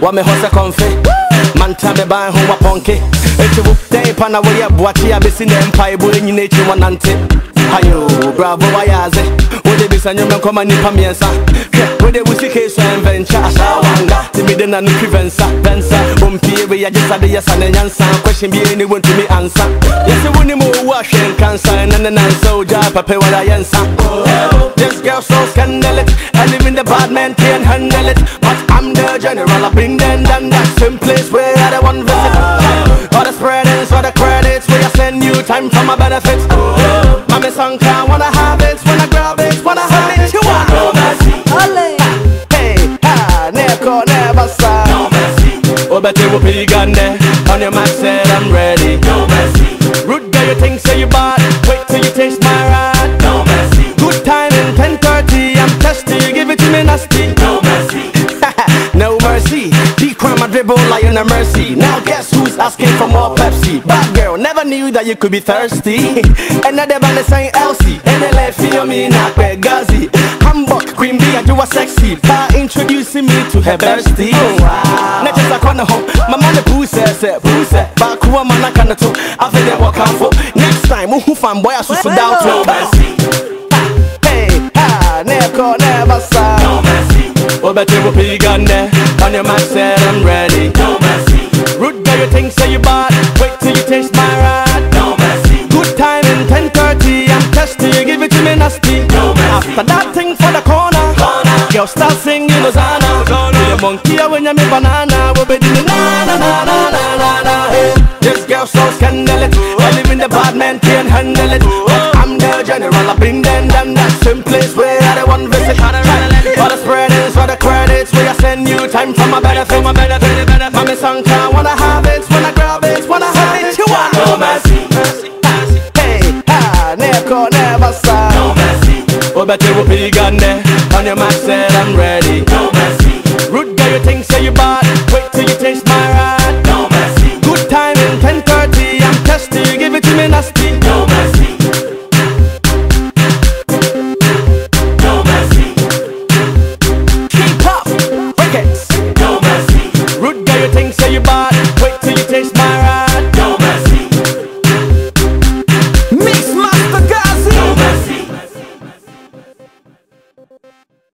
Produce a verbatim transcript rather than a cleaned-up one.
What me hustle comfy? Man tell me buy home a punky. If you day pan away a boachi, I be seen them pie boy in nature one auntie. Ayo, bravo, wayaze. When they be sending me come and nip me and sa. When they wish case and venture, Shawanga. To me then a new venza, venza. Bumpy, we are just a day and an answer. Question be anyone to me answer. Yes, you wouldn't move wash and cancer and then so job, papa, what I answer. This girl so scandalous. I live in the bad man, can't handle it. But I'm the general, I bring them down that same place where I don't want visit. All the spreadings, all the credits, where I send you time for my benefits. Mommy song can't wanna have it, wanna grab it, wanna have it. You want no mercy. Hey, ha, never, never stop. No mercy. Oh, but you will be gone there. On your mind said I'm ready. No mercy. Rude girl, you think say you bad. Wait till you taste my ride. No mercy. Good time in ten thirty. I'm testy, you give it to me nasty. No mercy. No mercy. Deep crime, my dribble like in a mercy. Now guess who's asking for more Pepsi? Bad girl, never knew that you could be thirsty. Another band is saying Elsie. And they left feel me not Gazi. Hamburg, Queen Bee, and you are sexy. By introducing me to her bestie. Oh wow. Not just a corner home. My money pussy, said pussy. Back who am I not gonna talk? I feel they walk out for. Next time, who fan boy, I should sit down. No mercy. Hey, ha, never, never stop. No mercy. Oh, but you will be gone there. On your mind said I'm ready. No mercy. Rude girl, you think say you bad. Wait till you taste my ride. No mercy. Good time in ten thirty. I'm testy, you give it to me nasty. No mercy. After that thing for the corner, corner. Girl start singing Hosanna. With the monkey when you me banana. We'll be doing na na na na na na na. Hey, this girl so scandalous. I live in the bad man, can't handle it. But I'm the general, I bring them down that same place where I don't want visit. For the spreadings, for the credits, where I send you time for my benefit, my benefit, benefit. Mommy song can't wanna have it, wanna grab it, wanna have it. You want no mercy. Hey, ha, never, never stop. No mercy. Oh, but you will be gone there. On your mind said I'm ready.